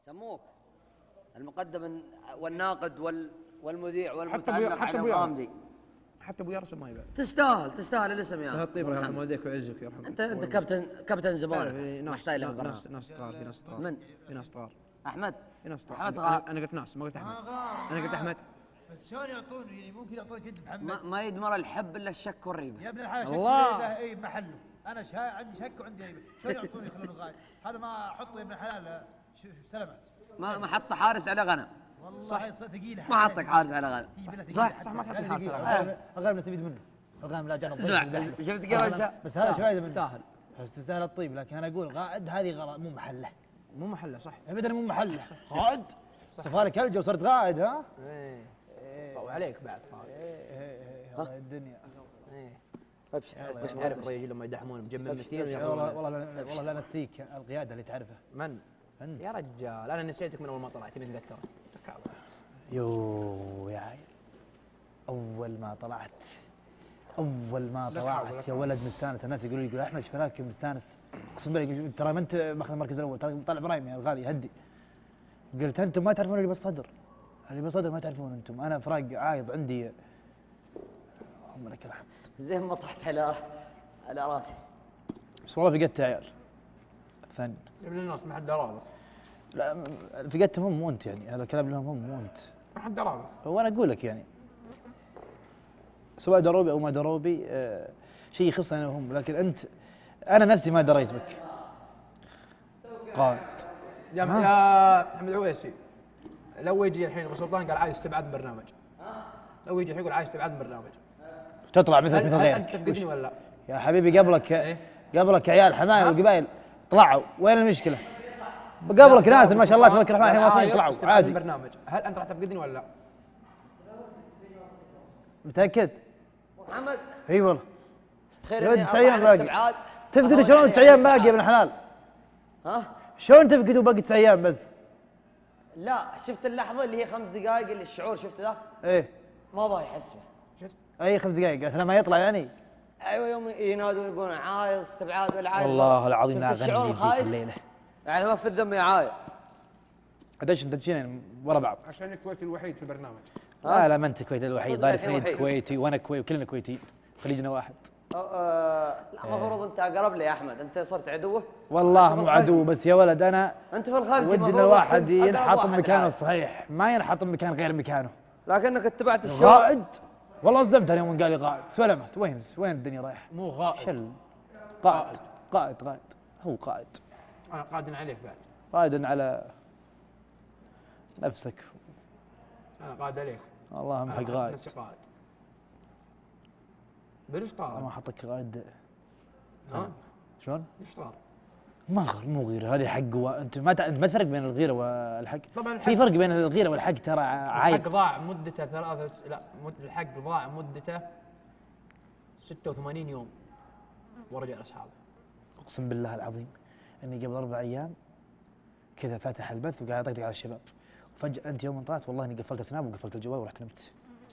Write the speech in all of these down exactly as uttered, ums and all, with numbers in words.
سموك المقدم والناقد وال والمذيع حتى والمتعلق حتى على ابو يارس الغامدي. حتى ابو يارس ما يبان. تستاهل تستاهل الاسم يا سهل طيب يرحم والديك ويعزك يا رحمه. انت انت كابتن كابتن زمان في ناس ناس ناس صغار في ناس صغار من؟ في ناس صغار احمد في ناس صغار. احمد انا أنا قلت ناس ما قلت احمد. انا قلت احمد. بس شلون يعطون يعني ممكن يعطون كذب محمد. ما, ما يدمر الحب الا الشك والريبه يا ابن الحلال شك الله. له اي محله. انا شا... عندي شك وعندي ريبه، شلون يعطوني يخلونه غايب؟ هذا ما احطه يا ابن الحلال سلامات. ما ما حط حارس على غنم. والله صح ثقيله. ما حطك حارس على غنم. صح صح ما تحط حارس على غنم. الغنم نستفيد منه. الغنم لا جانا اسمع شفت كيف بس هذا شوي تستاهل تستاهل الطيب، لكن انا اقول غائد هذه غلط مو محله. مو محله صح. ابدا مو محله. غائد سفارة كلجه وصرت غائد ها؟ ايه وعليك بعد غائد. ايه ايه الدنيا. ايه ابشر بس تعرف الرجال لما يدحمون مجمل مثير والله والله والله لا نسيك القياده اللي تعرفها. من؟ انت يا رجال انا نسيتك من اول ما طلعت تبي تذكر. يو يا عيل اول ما طلعت اول ما طلعت يا ولد مستانس. الناس يقولوا لي يقول احمد ايش فيك مستانس؟ اقسم بالله ترى ما انت ماخذ المركز الاول، ترى طالع برايم يا الغالي هدي. قلت انتم ما تعرفون اللي بالصدر، اللي بالصدر ما تعرفون انتم. انا فراق عايض عندي عمرك الحمد. زين ما طحت على على راسي. بس والله فقدت يا عيال فن. ابن الناس ما حد درابك. لا فقدتهم هم مو انت، يعني هذا الكلام لهم هم مو انت. ما حد درابك. هو انا اقول لك يعني سواء دروبي او ما دروبي آه شيء يخصني انا وهم، لكن انت انا نفسي ما دريت بك. قائد يا يا محمد عويسي لو يجي الحين ابو سلطان قال عايز استبعاد برنامج. لو يجي يقول عايز استبعاد برنامج تطلع مثل مثل غيرك. انت تفقدني ولا لا؟ يا حبيبي قبلك إيه؟ قبلك عيال حمايه والقبائل طلعوا، وين المشكله؟ قبلك ناس ما شاء الله تبارك الرحمن الحين واصلين طلعوا عادي. برنامج هل انت راح تفقدني ولا لا؟ متاكد؟ محمد اي والله تخيل يا ولد اني تسع ايام باقي. استبعاد. تفقدوا شلون تسع ايام باقي يا ابن الحلال؟ ها؟ شلون تفقدوا باقي تسع ايام بس؟ لا شفت اللحظه اللي هي خمس دقائق اللي الشعور شفت ذاك؟ ايه ما باي يحسبه. شفت؟ اي خمس دقائق اثناء ما يطلع يعني. ايوه يوم ينادون يقولون عايض استبعاد ولا عايض. والله العظيم لا شفت الشعور اغني الخايس؟ الليله. يعني ما في الذم يا عايض. قديش مدشين ورا بعض؟ عشان الكويتي الوحيد في البرنامج. لا لا ما انت كويتي الوحيد، ظاهر الحين سعيد وحيد. كويتي وانا كويتي وكلنا كويتيين، خليجنا واحد. أه أه لا المفروض انت اقرب لي يا احمد، انت صرت عدوه. والله أنت مو في عدو الخلفي. بس يا ولد انا انت في الخلف ودي ان واحد ينحط بمكانه الصحيح، ما ينحط بمكان غير مكانه. لكنك اتبعت الشوق. غائد والله صدمتني يوم قال لي قائد. سلامت وين وين الدنيا رايحه؟ مو غائب. شل قائد قائد قائد هو قائد. انا قادن عليك بعد. قائد على نفسك. انا قاد عليك. اللهم حق أنا غائد. نفسي قائد. بليش ما طار؟ حطك غائد. ها؟ شلون؟ ليش طار؟ ما غ- مو غيره، هذه حق و... انت ما ت... انت ما تفرق بين الغيره والحق. طبعا في فرق بين الغيره والحق ترى عايب. الحق ضاع مدته ثلاثة لا مد... الحق ضاع مدته ستة وثمانين يوم ورجع لاصحابه. اقسم بالله العظيم اني قبل اربع ايام كذا فاتح البث وقاعد اطقطق على الشباب، وفجاه انت يوم طلعت والله اني قفلت سناب وقفلت الجوال ورحت نمت.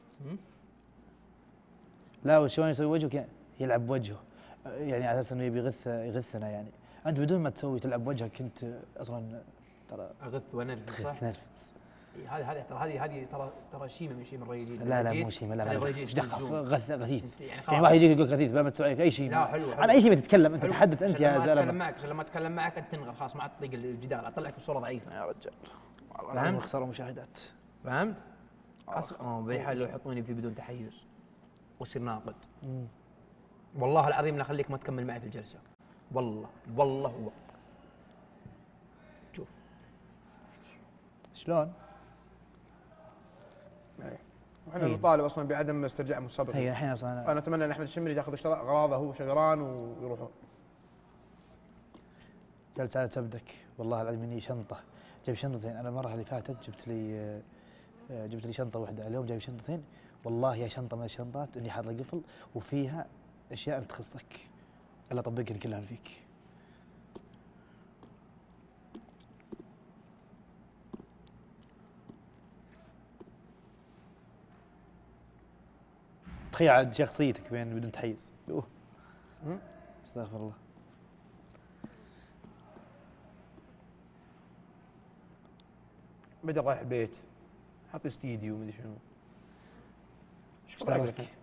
لا وشلون يسوي وجهه كذا يلعب بوجهه، يعني على اساس انه يبي يغث يغثنا يعني. انت بدون ما تسوي تلعب وجهك انت اصلا ترى اغث ونرفز صح؟ نرفز. إيه، هذه هذه ترى هذه هذه ترى ترى شيمه من شيم الرياجين. لا لا مو شيء لا لا ايش غث غثيث يعني يعني واحد يجيك يقول غثيث بلا ما تسوي اي شيء. لا حلو على اي شيء بتتكلم انت تحدث انت يا زلمه. اتكلم زلمه معك عشان لما اتكلم معك انت تنغر خلاص ما عاد تطيق الجدال اطلعك بصوره ضعيفه. يا رجال فهمت؟ والله خسروا مشاهدات. فهمت؟ أص... اه بالحال لو يحطوني فيه بدون تحيز واصير ناقد. والله العظيم لا اخليك ما تكمل معي في الجلسه. والله والله هو شوف شلون؟ احنا نطالب اصلا بعدم استرجاع مسابقه. هي الحين اصلا فانا اتمنى ان احمد الشمري ياخذ اشتراك اغراضه هو شقران ويروحون. جلسة على تبدك والله العظيم اني شنطه جايب شنطتين. انا المره اللي فاتت جبت لي آه، جبت لي شنطه واحده، اليوم جايب شنطتين. والله يا شنطه من الشنطات اني حاط لها قفل وفيها اشياء تخصك الا اطبقها كلها فيك. تخيل عاد شخصيتك بين بدون تحيز. اوه استغفر الله. بعدين رايح البيت حاط استديو ومدري شنو. ايش كبر عقلك انت؟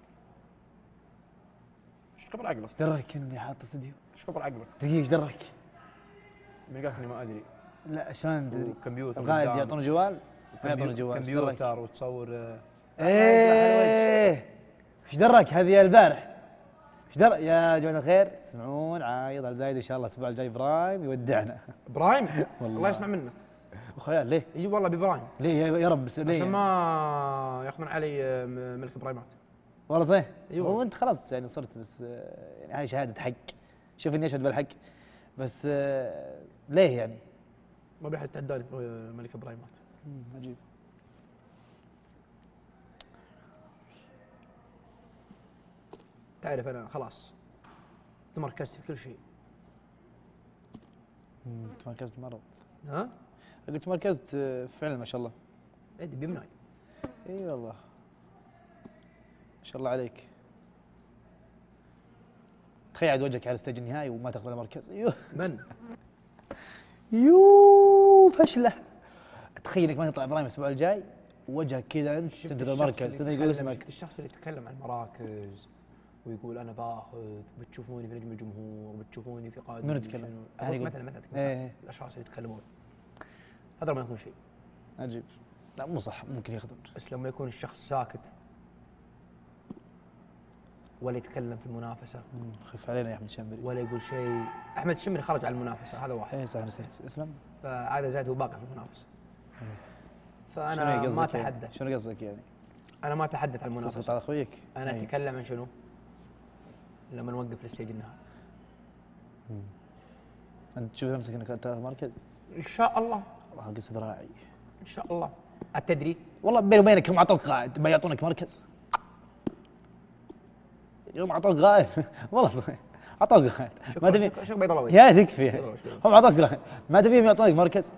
ايش كبر عقلك؟ ايش درك اني حاط استديو؟ ايش كبر عقلك؟ دقيقة ايش درك؟ من قالك اني ما ادري؟ لا شلون تدري؟ كمبيوتر القائد يعطونه جوال؟ ما يعطونه جوال. كمبيوتر وتصور. آه ايه ايش درك هذه البارح؟ ايش درك يا جماعة الخير؟ تسمعون عايض الزايد ان شاء الله الاسبوع الجاي برايم يودعنا. برايم؟ الله يسمع منك. وخيال ليه؟ اي والله ببرايم. ليه يا يا رب بس ليه؟ عشان ما ياخذون علي آه، ملك برايمات. والله صحيح؟ ايوه. هو انت خلاص يعني صرت بس آه، يعني هاي شهادة حق. شوف اني اشهد بالحق بس آه، ليه يعني؟ ما بيحد يتحداني آه، ملك برايمات. عجيب. تعرف انا خلاص تمركزت في كل شيء. امم تمركزت مرة. ها؟ قلت تمركزت آه، فعلا ما شاء الله. ادي بيمناي. اي والله. ما شاء الله عليك. تخيل عاد وجهك على ستيج النهائي وما تاخذ ولا مركز. ايوه. من؟ يوه فشله. تخيل انك ما تطلع برايم الاسبوع الجاي ووجهك كذا انت شفت تنتظر الشخص مركز اللي تدري يقول يتكلم- اسمك. شفت الشخص اللي يتكلم عن المراكز ويقول انا باخذ بتشوفوني في نجم الجمهور بتشوفوني في قائد. منو يتكلم؟ شنو. يعني أقول يقول- مثلا مثلا إيه. الاشخاص اللي يتكلمون هذا ما ياخذون شيء. عجيب. لا مو صح ممكن يخدم. بس لما يكون الشخص ساكت ولا يتكلم في المنافسه خف علينا يا احمد شنبري. ولا يقول شيء. احمد الشمري خرج عن المنافسه هذا واحد. اي صح نسيت اسلم. فعاده زايد هو باقي في المنافسه. شنو فانا ما قصدك يعني؟ اتحدث. شنو قصدك يعني؟ انا ما اتحدث عن تسقط المنافسه. على اخويك؟ انا أي. اتكلم عن شنو؟ لما نوقف الستيج النهائي. انت تشوف نفسك انك تاخذ مركز؟ ان شاء الله. والله قصد راعي. ان شاء الله. التدري والله بيني وبينك هم اعطوك قائد بيعطونك مركز. يوم اعطوك قائد والله صحيح اعطوك قائد ما تبي شكرا شكرا بيض الله وجهك. يا تكفي بيض الله وجهك. هم اعطوك قائد ما تبيهم يعطونك مركز.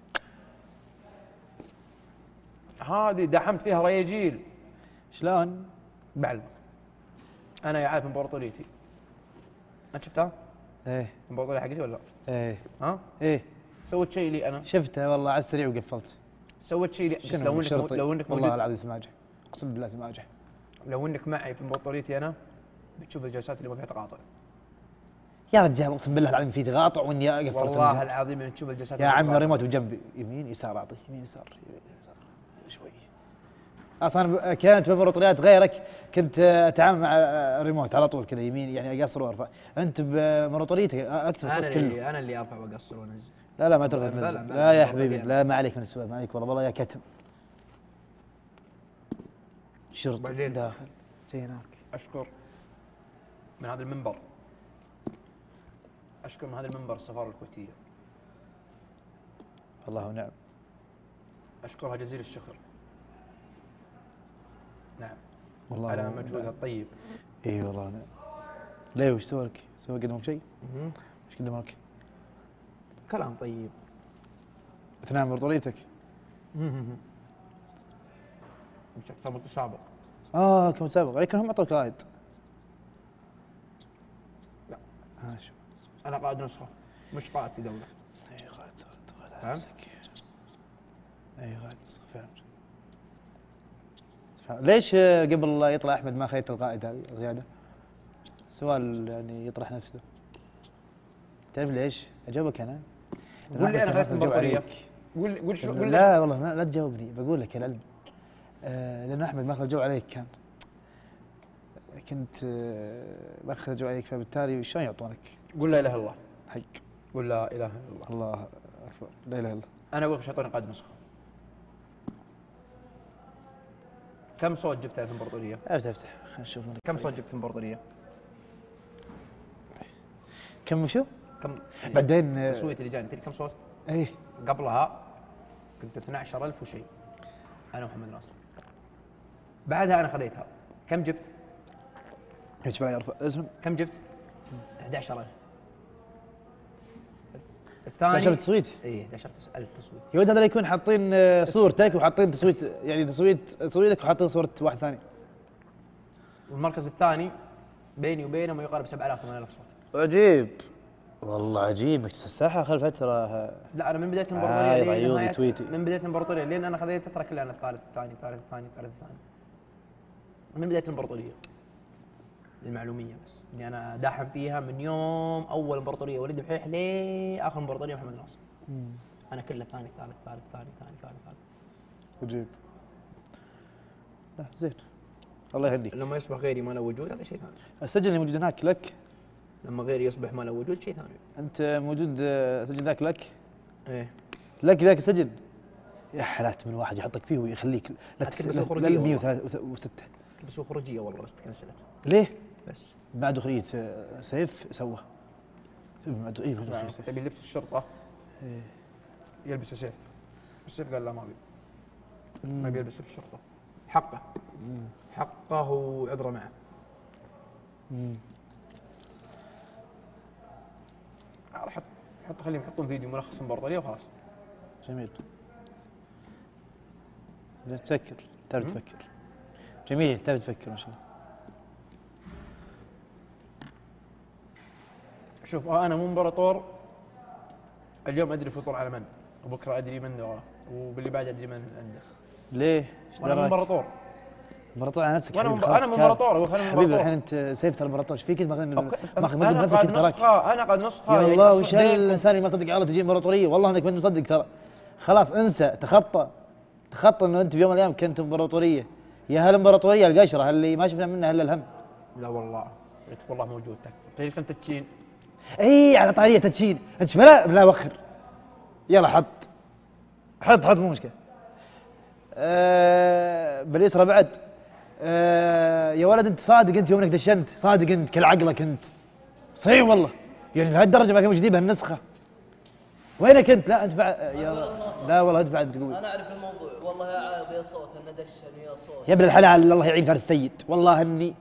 هذه دعمت فيها رياجيل. شلون؟ بعلمك انا يا عارف امبراطوريتي. انت شفتها؟ ايه امبراطوريه حقتي ولا لا؟ ايه ها؟ ايه سويت شيء لي انا. شفته والله على السريع وقفلت. سويت شيء لي بس شنو لو انك شرطي؟ لو انك والله موجود العظيم سماجه اقسم بالله سماجه. لو انك معي في امبراطوريتي انا بتشوف الجلسات اللي ما فيها تقاطع. يا رجال اقسم بالله العظيم في تقاطع واني قفلت والله الزر. العظيم انك تشوف الجلسات يا اللي ما عمي فيها الريموت بجنبي يمين يسار اعطي يمين يسار يمين يسار شوي. اصلا كانت بامبراطوريات غيرك كنت اتعامل مع الريموت على طول كذا يمين يعني اقصر وارفع. انت بامبراطوريتك اكتب انا الصوت كله. اللي انا اللي ارفع واقصر وانزل. لا لا ما ترفع لا، تنزل. لا، لا, لا، يا لا، حبيبي لا. لا ما عليك من السؤال ما عليك والله والله يا كتم. شرطي بعدين. داخل جاي هناك. اشكر من هذا المنبر اشكر من هذا المنبر السفاره الكويتيه. والله ونعم. اشكرها جزيل الشكر. نعم. والله على ونعم. مجهودها الطيب. اي والله ونعم. ليه وش سوى لك؟ سوى قدمك شيء؟ ايش قدم لك؟ كلام طيب. اثناء امبراطوريتك؟ مش اكثر متسابق. اه كمتسابق لكن هم اعطوك قائد. لا. ها شو؟ انا قائد نسخه مش قائد في دوله. اي قائد قائد على فهمت؟ نفسك. اي قائد نسخة فعلا. فعلا. ليش آه، قبل يطلع احمد ما خيت القائد هذه القياده؟ سؤال يعني يطرح نفسه. تعرف ليش؟ اجاوبك انا. قول لي انا أحمد خذيت كان يجاوب الامبراطوريه. عليك. قول قول شو قول لي لا والله ما لا تجاوبني بقول لك العلم. آه لأن أحمد ماخذ الجو عليك كان. كنت آه ماخذ الجو عليك فبالتالي شلون يعطونك؟ قول لا اله الا الله. حق. قول لا اله الا الله. الله أكبر لا إله إلا الله. انا اقول لك اعطوني قائد نسخه. كم صوت جبت في الامبراطوريه؟ افتح افتح خلينا نشوف منك. كم صوت جبت في الامبراطوريه؟ كم شو؟ كم بعدين آه التصويت اللي جاني تدري كم صوت؟ ايه قبلها كنت اثنا عشر ألف وشيء انا ومحمد ناصر. بعدها انا خذيتها. كم جبت؟ ايش بقى يرفع اسم؟ كم جبت؟ احد عشر ألف. عشان الثاني تصويت. اي احد عشر ألف تصويت. يا ولد هذا يكون حاطين آه، صورتك وحاطين تصويت يعني تصويت تصويتك وحاطين صورة واحد ثاني. والمركز الثاني بيني وبينه ما يقارب سبعة آلاف ثمانية آلاف صوت. عجيب. والله عجيب مكتسب الساحه اخر فتره. لا انا من بدايه عايض الامبراطوريه عيوني لين تويتي. من بدايه الامبراطوريه لين انا خذيت اترك انا الثالث الثاني الثالث الثاني الثالث الثاني من بدايه الامبراطوريه للمعلوميه، بس اني انا داحم فيها من يوم اول امبراطوريه وليد بحيح لاخر امبراطوريه محمد ناصر. انا كله ثاني ثالث ثالث ثاني ثاني ثالث ثالث. عجيب. لا زين الله يهديك. لما يصبح غيري ما له وجود هذا شيء ثاني. السجن اللي موجود هناك لك؟ لما غيري يصبح ما له وجود شيء ثاني. انت موجود آه، سجن ذاك لك؟ ايه لك ذاك السجن؟ يا حالات من واحد يحطك فيه ويخليك لا عاد كنت بسوي خروجية لا والله. مية وستة. كنت بسوي خروجيه والله بس تكنسلت. ليه؟ بس بعد دخولية آه، سيف سوى. بعد اي بعد يعني دخولية سيف. تبي لبس الشرطه إيه. يلبسه سيف، بس سيف قال لا ما ابي ما ابي يلبس الشرطه، حقه حقه وعذره معه. مم. راح احط حط خليهم يحطون فيديو ملخص امبراطوريه وخلاص. جميل. لا تفكر تعرف تفكر. جميل تعرف تفكر ما شاء الله. شوف انا مو امبراطور، اليوم ادري فطور على من، وبكره ادري من وراه، وباللي بعد ادري من عنده. ليه؟ ايش وانا مو دراك؟ امبراطور. امبراطور على نفسك وانا حبيبي، مب- خلاص انا مو كفاية. امبراطور اقول خليني حبيبي امبراطور. الحين انت سيف ترى امبراطور ايش فيك انت ماخذ أوكي، بس ماخذ انا من نفسك قاعد انت تراك. نسخه انا قاعد نسخه يا يعني الله أصلح وش بينكم. الانسان اللي ما صدق على الله تجي امبراطوريه، والله انك ما انت مصدق ترى. خلاص انسى تخطى تخطى انه انت في يوم من الايام كنت امبراطوريه. يا هالامبراطوريه القشره اللي ما شفنا منها الا الهم. لا والله قلت والله موجود تكفى. تدري كم تتشين؟ اي على طاريه تدشين انت بلا لا وخر. يلا حط حط حط مو مشكله. أه باليسرى بعد. أه يا ولد انت صادق انت يوم انك دشنت صادق انت كل عقلك انت صحيح والله يعني لهالدرجه ما في موجودين بهالنسخه. وينك انت؟ لا انت بعد يا لا والله انت بعد تقول انا اعرف الموضوع والله يا عايض يا صوت انه دشن يا صوت. يا ابن الحلال الله يعين فارس السيد. والله اني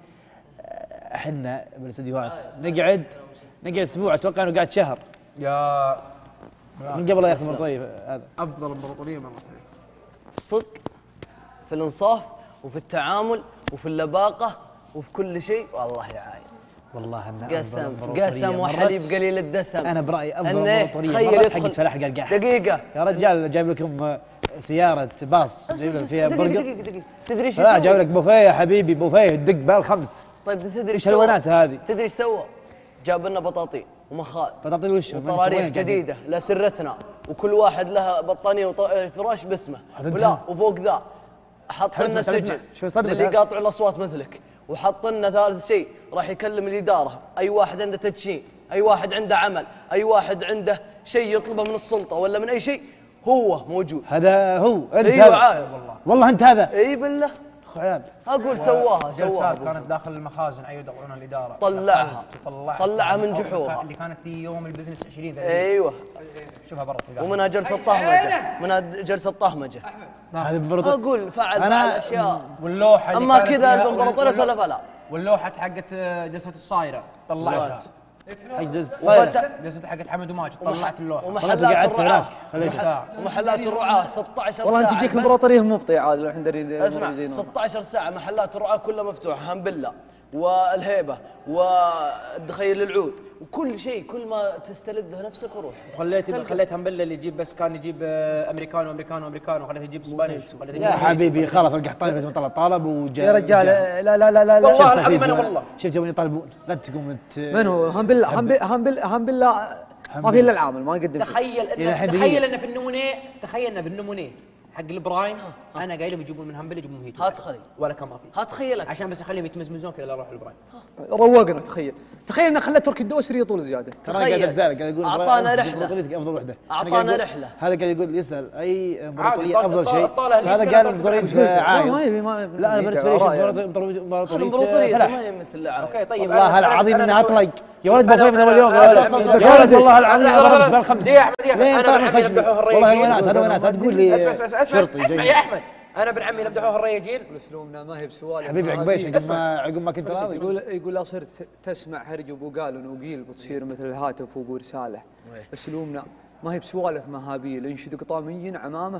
احنا بالاستديوهات نقعد نقعد اسبوع اتوقع انه قاعد شهر يا من قبل لا ياخذ مرطيه هذا. افضل امبراطوريه مرت علي. في الصدق، في الانصاف، وفي التعامل، وفي اللباقه، وفي كل شيء. والله يا عايض والله انه قسم قسم وحليب قليل الدسم. انا برايي افضل إنه امبراطوريه تخيل مرت يدخل حقت فلاح القلقاح. دقيقه يا رجال جايب لكم سياره باص جايب لك فيها دقيقه برجر. دقيقه دقيقه تدري ايش لا يسوي؟ جايب لك بوفيه يا حبيبي بوفيه الدق بالخمس. طيب تدري ايش ايش سوى؟ الوناسه هذه؟ تدري ايش سوى؟ جاب لنا بطاطين ومخال بطاطين وش؟ وطراريح جديده لسرتنا، وكل واحد لها بطانيه وفراش باسمه، هذا ولا انت- وفوق ذا حط حسبة- لنا حسبة. سجن شوي صدمة اللي هذا. يقاطع الاصوات مثلك، وحط لنا ثالث شيء راح يكلم الاداره، اي واحد عنده تدشين، اي واحد عنده عمل، اي واحد عنده شيء يطلبه من السلطه ولا من اي شيء هو موجود. هذا هو انت ايوه هذا. عايض والله. والله انت هذا اي بالله اخو عيال. اقول سواها جلسات سواها كانت داخل المخازن ايوه يدخلون الاداره. طلعها. دخلت وطلعت طلعها من أول جحورها. مكان اللي كانت في يوم البزنس عشرين ثلاثين. ايوه شوفها برا في القهوة. ومنها جلسه طهمجه، منها جلسه طهمجه. هذا امبراطور. اقول فعل أنا- فعل اشياء. واللوحه اللي اما كانت كذا فيها- الامبراطوريه واللو- ولا فلا. واللوحه حقت جلسه الصايره طلعتها. حق جلسة وفت- صايرة. جلسه حقت حمد وماجد ومح- طلعت اللوحه. ومحلات قعدت الرعاة هناك، خليك. ومح- ومحلات الرعاة ستة عشر والله ساعة انت تجيك البث. امبراطوريه مبطئه عاد لو الحين دري اسمع ستة عشر ساعة محلات الرعاة كلها مفتوحة، هم بالله والهيبة والدخيل العود وكل شيء، كل ما تستلذه نفسك وروح. وخليت تلقى. خليت همبله اللي يجيب بس كان يجيب آه، امريكانو امريكانو امريكانو، وخليته يجيب اسبانيش، وخليته يجيب يا إنجليزي. حبيبي خلف القحطاني بس طلع طلب وجاء. يا رجال لا لا لا لا لا والله شفت العظيم الفيديو أنا والله. شفت يوم يطالبون لا تقوم ت- من هو؟ هم بالله هم بالله هم بالله هم بالله ما في الا العامل ما يقدم شيء. تخيل إلى ان حد تخيل دقيقة. ان في النمونيه تخيل ان بالنمونيه حق البرايم انا قايل لهم يجيبون من همبل يجيبون هيتو هات خلي. ولا كان ما في، ها تخيلك عشان بس اخليهم يتمزمزون كذا لا اروح البرايم. روقنا تخيل تخيل انه خلى تركي الدوسري يطول زياده. ترى قاعد تخيل. ابزالك قاعد يقول أعطانا أفضل- رحلة. امبراطوريتك افضل وحده. أعطانا أنا قاعد أقول- رحلة. هذا قاعد يقول يسال اي امبراطوريه عادي، افضل طال- شيء. طال أهلي هذا كذا قال طال امبراطوريه في عايض. ما يبي ما لا انا بالنسبه لي شوف رأي. امبراطوريه الامبراطورية فلاح. ما هي مثل العالم. اوكي طيب والله أنا- العظيم أنا اني أسوي- اطلق يا ولد أنا- بوفيه من اول يوم أنا- يا أنا- ولد أنا- يا ولد والله العظيم لحظة، ضربت لحظة، بالخمس. دقيقة أحمد، دقيقة. لين أنا طلع بن من عمي خشمي نبدحوه الريجين. والله الوناس هذا وناس لا تقول لي اسمع اسمع اسمع اسمع شرطي اسمع زي- يا احمد، انا ابن عمي نبدحوه الرياجيل. اسلوبنا ما هي بسوالف حبيبي عقب ايش عقب اسمع. ما عقب ما كنت راضي يقول يقول لا صرت تسمع هرج ابو قال ونقيل بتصير مثل الهاتف وابو رساله. اسلوبنا ما هي بسوالف مهابيل انشد قطامي عمامه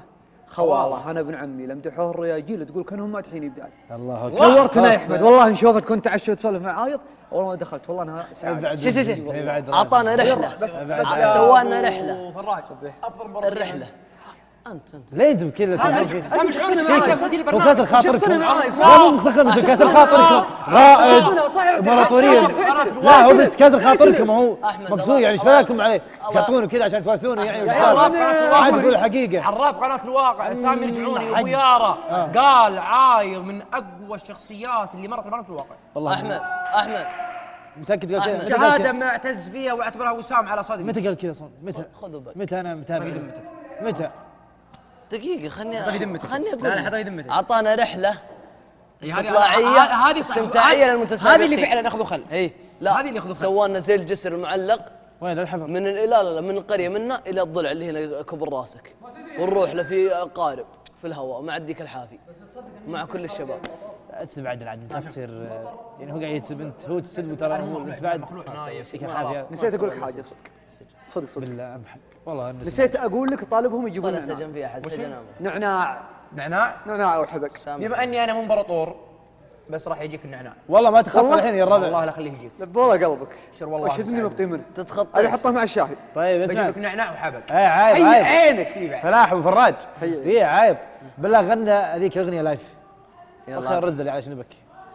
خواله انا ابن عمي لمدحوه الرياجيل تقول كانهم مادحين يبدال. الله اكبر. نورتنا يا احمد والله ان شوفت كنت تعشى وتسولف مع عايض والله ما دخلت والله انها سعاده. شو شو شو اعطانا رحله سوانا رحله فراج الرحله انت انت ليه انتم كذا سامي سامي شخصنا معايا مدير هو كاسر خاطركم شخصنا معاي. لا مو مستخدم مثل كاسر خاطركم غائز امبراطوريه لا هو بس كاسر خاطركم هو أحمد، مقصود الله- يعني ايش الله- فيكم عليه تحطونه كذا عشان تواسونه يعني عراب قناة الواقع. عاد يقول الحقيقه عراب قناة الواقع سامي رجعوني ابو يارا قال عايض من اقوى الشخصيات اللي مرت معنا في الواقع. والله احمد احمد متاكد قال كذا أحمد. متى قال شهاده كذا؟ معتز فيها واعتبرها وسام على صدري. متى قال كذا صون متى خذوا بالك متى انا متابع ذمتك. متى دقيقه خلني حطها في ذمتك. خلني لا لا اقول حطها في ذمتك. اعطانا رحله هذه- استطلاعيه هذه- هذه صح. استمتاعيه هذه- للمتسابقين. هذه اللي فعلا اخذوا خل. اي لا هذه اللي ياخذوا خل. سوانا زي الجسر المعلق وين الحفر من ال- لا لا لا من القريه منا الى الضلع اللي هنا كبر راسك ونروح له في قارب في الهواء مع الديك الحافي مع كل الشباب. تسب عدل عاد لا تصير يعني هو قاعد يتسب انت هو تسب ترى هو انت بعد فيك الحافيه نسيت اقول لك حاجه صدق صدق صدق بالله امحك والله أنا نسيت اقول لك طالبهم يجيبون ولا نعناع. سجن في احد سجن نعناع نعناع. نعناع او حبك. سامح. بما اني انا مو امبراطور بس راح يجيك النعناع. والله ما تخطى الحين يا الربع والله لا خليه يجيك. لبوله قلبك شر والله وشدني مساعد. مبطي منه تتخطى هذه حطها مع الشاهي. طيب بجيب اسمع لك نعناع وحبك. اي عيب اي عيب عينك في بعد. فلاح وفراج هي. اي عيب بالله غنى هذيك الاغنيه لايف اخر يلا الرز اللي على شنبك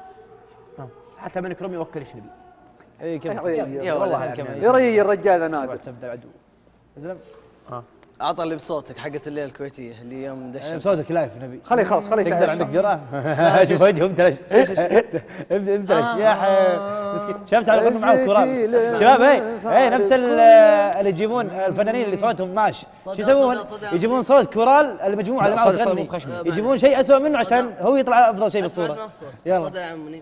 حتى من كرم يوكل شنبي. اي كيف يا والله ولد. كمان يا ري الرجال نادر تبدا عدو زلم اعطى اللي بصوتك حقت الليله الكويتيه اللي يوم أنا دشت بصوتك لايف نبي خلي خلاص خلي تقدر يتعايش. عندك جرأة شوف وجهه امتلش امتلش يا حبيبي شفت على الغنى معاه كورال شباب اي اي نفس ال- اللي يجيبون الفنانين اللي صوتهم ماش شو صدى- يسوون صدى- صدى. يجيبون صوت كورال المجموعه اللي لا، معاه صدى- صدى تغني مو بخشمي. يجيبون شيء اسوء منه عشان هو يطلع افضل شيء اسمع بالصوره اسمع الصوت يلا. صدى يا عمي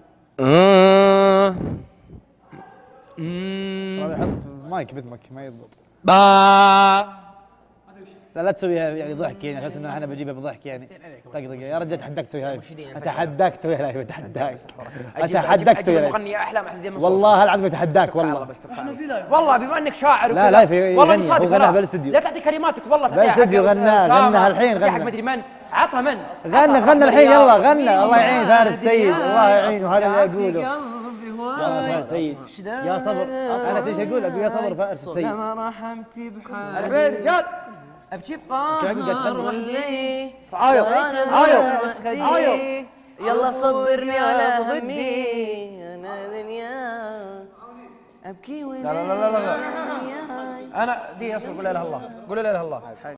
هذا حط مايك بذمك ما يضبط با لا لا تسويها يعني ضحك يعني احس ان انا بجيبها بضحك يعني طقطقه يا رجال تحداك تسوي هاي اتحداك تسوي هاي اتحداك اتحداك اجيب تسوي هاي مغني احلام احزين من والله العظيم اتحداك والله والله بس تبقى والله بما انك شاعر لا، وكذا لا، في- والله يغني، مو صادق هو غناها ولا. بالاستديو. لا تعطي كلماتك والله تعطيها حق بالاستديو غناها، أسامة، غناها الحين، تعطيها حق غنى. مدري من عطها من غنى عطها غنى حق الحين يا يلا رب. غنى الله يعين فارس السيد الله يعينه هذا اللي قلبي اقوله هواي. فارس السيد يا صبر انا ايش اقول اقول يا صبر فارس السيد لما رحمتي بحالي البيت رجال ابجي قاعد بقهر تغني. وحدي عايض عايض عايض يلا صبرني على همي انا دنيا ابكي وين لا لا لا لا لا انا دي اصبر قول لا اله الا الله قول لا اله الا الله